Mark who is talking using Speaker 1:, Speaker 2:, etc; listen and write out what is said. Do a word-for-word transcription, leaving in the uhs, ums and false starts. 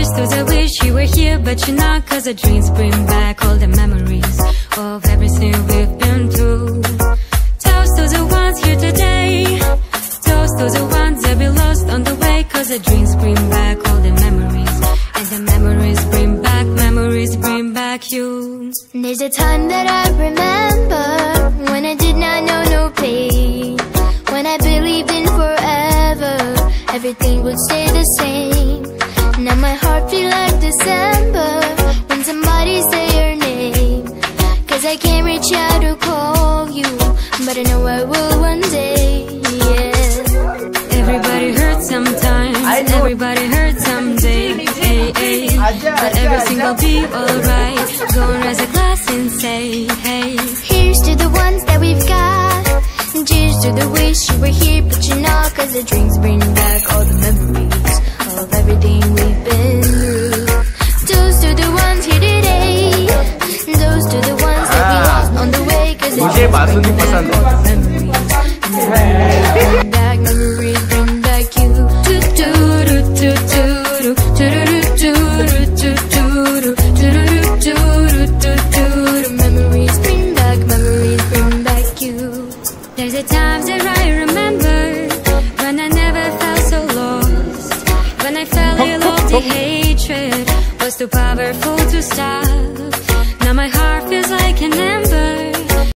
Speaker 1: Here's to the wish you were here, but you're not. Cause the dreams bring back all the memories of everything we've been through. Toast to the ones here today. Toast to the ones that we lost on the way. Cause the dreams bring back all the memories, and the memories bring back, memories bring back you.
Speaker 2: There's a time that I remember when I did not know no pain, when I believed in forever, everything would stay the same. Now my heart feels like December when somebody say your name. Cause I can't reach out to call you, but I know I will one day, yeah.
Speaker 1: Everybody hurts sometimes, everybody hurts someday, hey, hey. But everything will be alright. Go and raise a glass and say, hey.
Speaker 2: Here's to the ones that we've got, and cheers to the wish you were here, but you're not. Cause the dreams bring back all the memories of everything we've been through. Toast to the ones here today, and those to the ones that we lost on the way. Cause the dreams bring back all the memories, and the memories bring back, memories bring back you. Do do do do do do do do do do do do do. Memories bring back, memories bring back you.
Speaker 1: There's a time that I remember when I never felt so lost, when I fell in love, the hatred was too powerful to stop. Now my heart feels like an empty